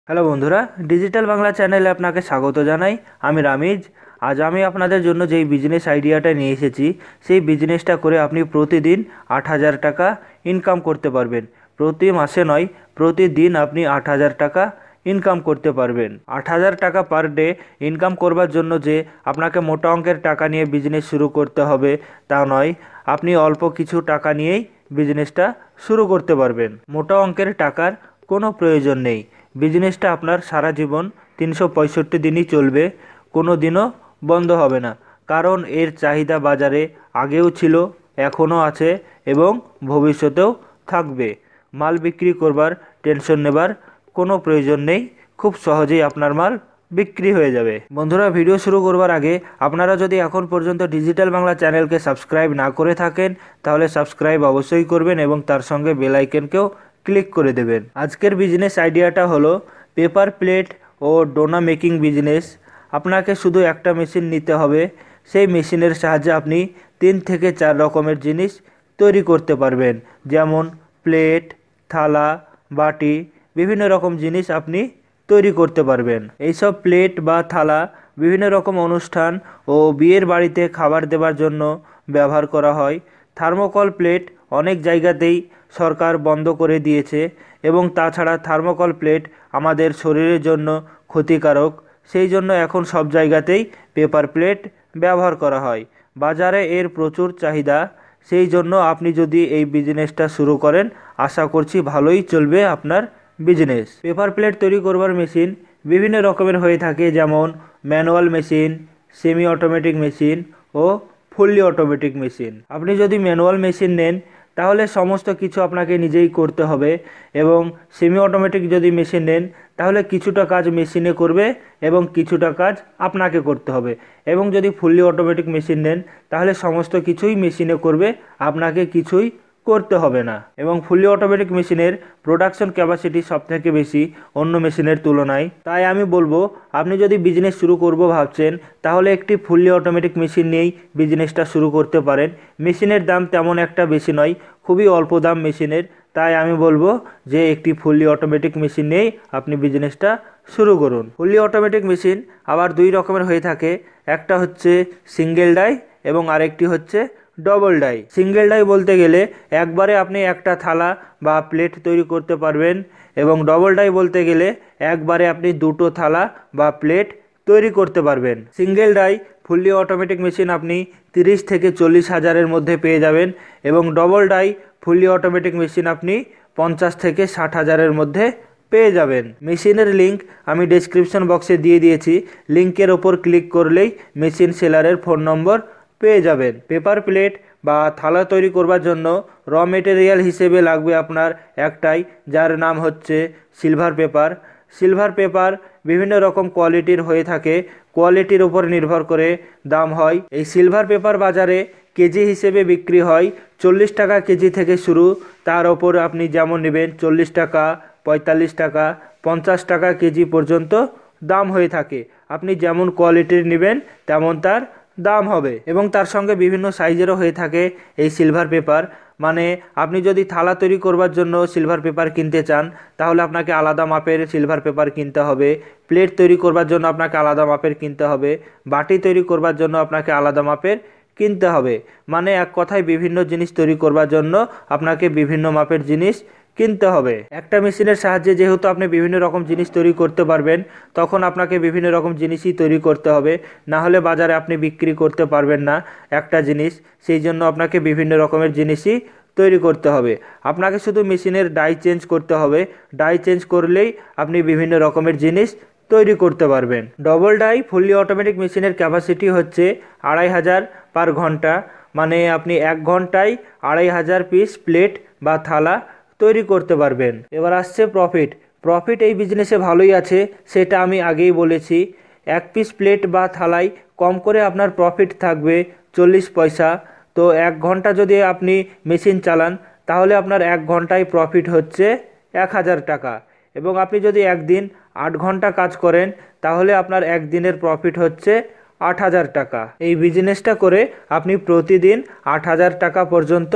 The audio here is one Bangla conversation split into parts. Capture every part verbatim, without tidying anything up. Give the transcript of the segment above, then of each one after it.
হ্যালো বন্ধুরা, ডিজিটাল বাংলা চ্যানেলে আপনাকে স্বাগত জানাই। আমি রামিজ। আজ আমি আপনাদের জন্য যেই বিজনেস আইডিয়াটা নিয়ে এসেছি, সেই বিজনেসটা করে আপনি প্রতিদিন আট হাজার টাকা ইনকাম করতে পারবেন। প্রতি মাসে নয়, প্রতিদিন আপনি আট হাজার টাকা ইনকাম করতে পারবেন। আট হাজার টাকা পার ডে ইনকাম করবার জন্য যে আপনাকে মোটা অঙ্কের টাকা নিয়ে বিজনেস শুরু করতে হবে তা নয়, আপনি অল্প কিছু টাকা নিয়েই বিজনেসটা শুরু করতে পারবেন। মোটা অঙ্কের টাকার কোনো প্রয়োজন নেই। বিজনেসটা আপনার সারা জীবন তিনশো পঁয়ষট্টি দিনই চলবে, কোনো দিনও বন্ধ হবে না। কারণ এর চাহিদা বাজারে আগেও ছিল, এখনও আছে এবং ভবিষ্যতেও থাকবে। মাল বিক্রি করবার টেনশন নেবার কোনো প্রয়োজন নেই, খুব সহজেই আপনার মাল বিক্রি হয়ে যাবে। বন্ধুরা, ভিডিও শুরু করবার আগে আপনারা যদি এখন পর্যন্ত ডিজিটাল বাংলা চ্যানেলকে সাবস্ক্রাইব না করে থাকেন, তাহলে সাবস্ক্রাইব অবশ্যই করবেন এবং তার সঙ্গে বেল আইকনকেও ক্লিক করে দেবেন। আজকের বিজনেস আইডিয়াটা হলো পেপার প্লেট ও ডোনা মেকিং বিজনেস। আপনাকে শুধু একটা মেশিন নিতে হবে। সেই মেশিনের সাহায্যে আপনি তিন থেকে চার রকমের জিনিস তৈরি করতে পারবেন, যেমন প্লেট, থালা, বাটি, বিভিন্ন রকম জিনিস আপনি তৈরি করতে পারবেন। এইসব প্লেট বা থালা বিভিন্ন রকম অনুষ্ঠান ও বিয়ের বাড়িতে খাবার দেওয়ার জন্য ব্যবহার করা হয়। থার্মোকল প্লেট অনেক জায়গাতেই সরকার বন্ধ করে দিয়েছে এবং তাছাড়া থার্মোকল প্লেট আমাদের শরীরের জন্য ক্ষতিকারক। সেই জন্য এখন সব জায়গাতেই পেপার প্লেট ব্যবহার করা হয়। বাজারে এর প্রচুর চাহিদা। সেই জন্য আপনি যদি এই বিজনেসটা শুরু করেন, আশা করছি ভালোই চলবে আপনার বিজনেস। পেপার প্লেট তৈরি করবার মেশিন বিভিন্ন রকমের হয়ে থাকে, যেমন manual machine, semi automatic machine ও ফুললি অটোমেটিক মেশিন। আপনি যদি ম্যানুয়াল মেশিন নেন তাহলে সমস্ত কিছু আপনাকে নিজেই করতে হবে, এবং সেমি অটোমেটিক যদি মেশিন নেন তাহলে কিছুটা কাজ মেশিনে করবে এবং কিছুটা কাজ আপনাকে করতে হবে। এবং যদি ফুললি অটোমেটিক মেশিন নেন তাহলে সমস্ত কিছুই মেশিনে করবে, আপনাকে কিছুই করতে হবে না। এবং ফুললি অটোমেটিক মেশিনের প্রোডাকশন ক্যাপাসিটি সবথেকে বেশি অন্য মেশিনের তুলনায়। তাই আমি বলবো, আপনি যদি বিজনেস শুরু করব ভাবছেন তাহলে একটি ফুললি অটোমেটিক মেশিন নিয়েই বিজনেসটা শুরু করতে পারেন। মেশিনের দাম তেমন একটা বেশি নয়, খুবই অল্প দাম মেশিনের। তাই আমি বলবো যে একটি ফুললি অটোমেটিক মেশিন নিয়েই আপনি বিজনেসটা শুরু করুন। ফুললি অটোমেটিক মেশিন আবার দুই রকমের হয়ে থাকে, একটা হচ্ছে সিঙ্গেল ডাই এবং আরেকটি হচ্ছে ডবল ডাই। সিঙ্গেল ডাই বলতে গেলে একবারে আপনি একটা থালা বা প্লেট তৈরি করতে পারবেন, এবং ডবল ডাই বলতে গেলে একবারে আপনি দুটো থালা বা প্লেট তৈরি করতে পারবেন। Single die fully automatic machine আপনি তিরিশ থেকে চল্লিশ হাজারের মধ্যে পেয়ে যাবেন, এবং double die fully automatic machine আপনি পঞ্চাশ থেকে ষাট হাজারের মধ্যে পেয়ে যাবেন। মেশিনের লিঙ্ক আমি ডেসক্রিপশন বক্সে দিয়ে দিয়েছি, লিঙ্কের ওপর ক্লিক করলেই মেশিন সেলারের ফোন নম্বর পেয়ে যাবেন। পেপার প্লেট বা থালা তৈরি করবার জন্য র মেটেরিয়াল হিসেবে লাগবে আপনার একটাই, যার নাম হচ্ছে সিলভার পেপার। সিলভার পেপার বিভিন্ন রকম কোয়ালিটির হয়ে থাকে, কোয়ালিটির উপর নির্ভর করে দাম হয়। এই সিলভার পেপার বাজারে কেজি হিসেবে বিক্রি হয়, চল্লিশ টাকা কেজি থেকে শুরু। তার ওপর আপনি যেমন নেবেন, চল্লিশ টাকা, পঁয়তাল্লিশ টাকা, পঞ্চাশ টাকা কেজি পর্যন্ত দাম হয়ে থাকে। আপনি যেমন কোয়ালিটির নেবেন তেমন তার দাম হবে, এবং তার সঙ্গে বিভিন্ন সাইজেরও হয়ে থাকে এই সিলভার পেপার। মানে আপনি যদি থালা তৈরি করবার জন্য সিলভার পেপার কিনতে চান তাহলে আপনাকে আলাদা মাপের সিলভার পেপার কিনতে হবে। প্লেট তৈরি করবার জন্য আপনাকে আলাদা মাপের কিনতে হবে। বাটি তৈরি করবার জন্য আপনাকে আলাদা মাপের কিনতে হবে। মানে এক কথায় বিভিন্ন জিনিস তৈরি করবার জন্য আপনাকে বিভিন্ন মাপের জিনিস কিনতে হবে। একটা মেশিনের সাহায্যে যেহেতু আপনি বিভিন্ন রকম জিনিস তৈরি করতে পারবেন, তখন আপনাকে বিভিন্ন রকম জিনিসই তৈরি করতে হবে, না হলে বাজারে আপনি বিক্রি করতে পারবেন না একটা জিনিস। সেই জন্য আপনাকে বিভিন্ন রকমের জিনিসই তৈরি করতে হবে। আপনাকে শুধু মেশিনের ডাই চেঞ্জ করতে হবে, ডাই চেঞ্জ করলেই আপনি বিভিন্ন রকমের জিনিস তৈরি করতে পারবেন। ডবল ডাই ফুললি অটোমেটিক মেশিনের ক্যাপাসিটি হচ্ছে আড়াই হাজার পার ঘন্টা, মানে আপনি এক ঘন্টায় আড়াই হাজার পিস প্লেট বা থালা তৈরি করতে পারবেন। এবার আসছে প্রফিট। প্রফিট এই বিজনেসে ভালোই আছে, সেটা আমি আগেই বলেছি। এক পিস প্লেট বা থালায় কম করে আপনার প্রফিট থাকবে চল্লিশ পয়সা। তো এক ঘন্টা যদি আপনি মেশিন চালান তাহলে আপনার এক ঘন্টায় প্রফিট হচ্ছে এক হাজার টাকা, এবং আপনি যদি একদিন আট ঘন্টা কাজ করেন তাহলে আপনার একদিনের প্রফিট হচ্ছে আট হাজার টাকা। এই বিজনেসটা করে আপনি প্রতিদিন আট হাজার টাকা পর্যন্ত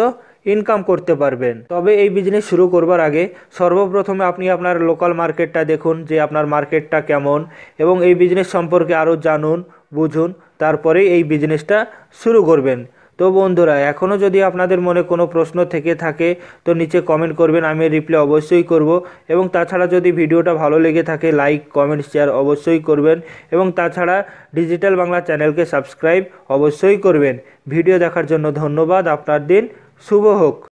ইনকাম করতে পারবেন। তবে এই বিজনেস শুরু করবার আগে সর্বপ্রথমে আপনি আপনার লোকাল মার্কেটটা দেখুন যে আপনার মার্কেটটা কেমন, এবং এই বিজনেস সম্পর্কে আরও জানুন, বুঝুন, তারপরেই এই বিজনেসটা শুরু করবেন। তো বন্ধুরা, এখনও যদি আপনাদের মনে কোনো প্রশ্ন থেকে থাকে তো নিচে কমেন্ট করবেন, আমি রিপ্লাই অবশ্যই করব। এবং তাছাড়া যদি ভিডিওটা ভালো লেগে থাকে লাইক কমেন্ট শেয়ার অবশ্যই করবেন, এবং তাছাড়া ডিজিটাল বাংলা চ্যানেলকে সাবস্ক্রাইব অবশ্যই করবেন। ভিডিও দেখার জন্য ধন্যবাদ। আপনার দিন শুভ হোক।